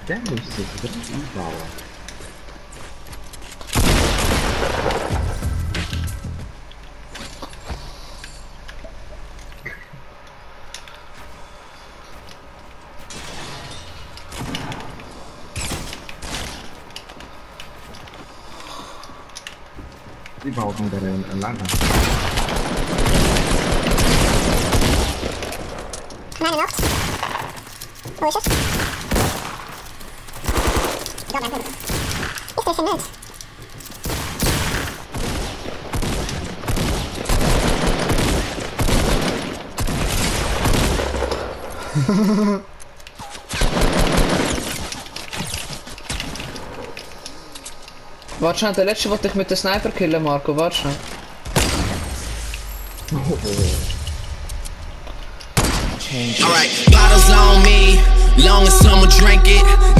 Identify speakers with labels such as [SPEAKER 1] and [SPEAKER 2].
[SPEAKER 1] Der müsste drin umbauen. Die bauten der Lager.
[SPEAKER 2] Meine noch. Wo ist es? Da, danke. Ist das Müll?
[SPEAKER 3] Warte schnell, der letzte wollte ich mit dem Sniper killen, Marco, warte schnell.
[SPEAKER 4] Alright, bottles on me, long as someone drink it.